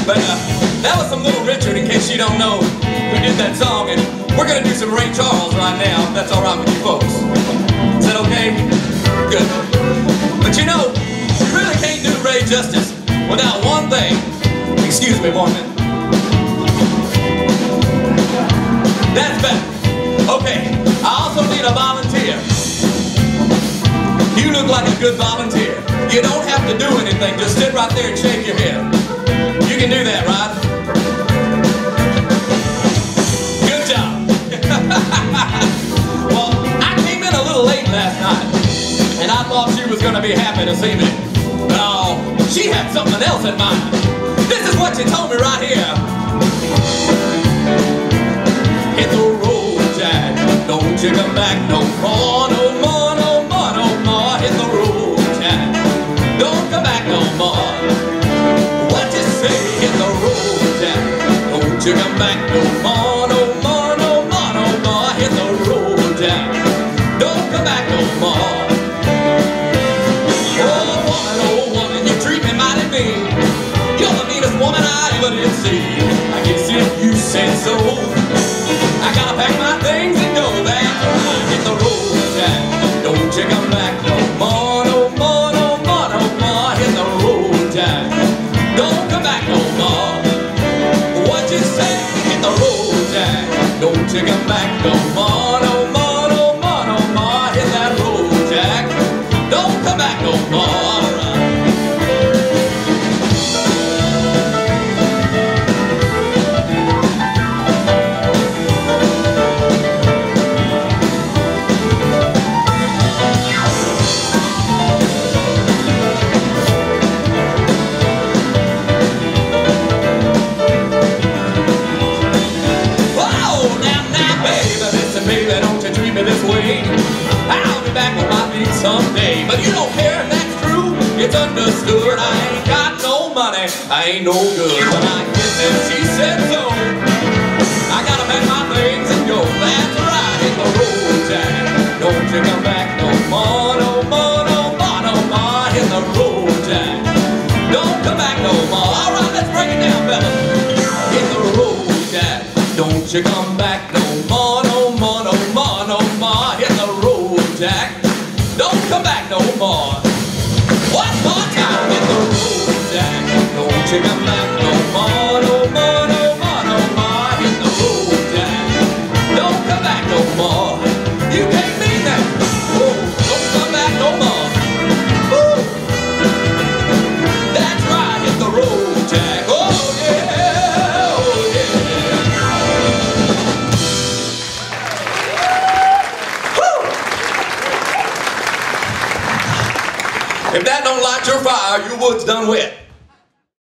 But that was some Little Richard, in case you don't know who did that song. And we're going to do some Ray Charles right now, if that's all right with you folks. Is that okay? Good. But you know, you really can't do Ray justice without one thing. Excuse me, one minute. That's better. Okay, I also need a volunteer. You look like a good volunteer. You don't have to do anything, just sit right there and shake your head. You can do that, right? Good job. Well, I came in a little late last night, and I thought she was going to be happy to see me. But oh, she had something else in mind. This is what she told me right here. Hit the road, Jack. Don't you come back no more, no more, no more, no more. Hit the road, Jack. Don't come back no more. What you say? Hit the road, Jack. Don't you come back no more, no more, no more, no more. Hit the road, Jack. Don't come back no more. Oh woman, you treat me mighty mean. You're the meanest woman I ever did see. I guess if you said so, I gotta pack my things and go back. Hit the road, Jack. Don't you come back no more, no more, no more, no more. Hit the road, Jack. Don't come back no more. What you say? Hit the road, Jack. Don't you come back no more, no more, no more, no more. Hit that road, Jack. Don't come back no more. Baby, don't you treat me this way. I'll be back on my feet someday. But you don't care if that's true. It's understood. I ain't got no money. I ain't no good. But I guess if she said so, I gotta pack my things and go. That's right. Hit the road, Jack. Don't you come back no more, no more, no more, no more. Hit the road, Jack. Don't come back no more. All right, let's break it down, fellas. Hit the road, Jack. Don't you come back no more, no more, no more, no more. Hit the road, Jack. Don't come back no more. One more time. Hit the road, Jack. Don't you come back no more, no more, no more, no more. Hit the road, Jack. Don't come back no more. You can't mean that. Oh, don't come back no more. Woo. That's right. Hit the road, Jack. Oh yeah, oh yeah. If that don't light your fire, your wood's done wet.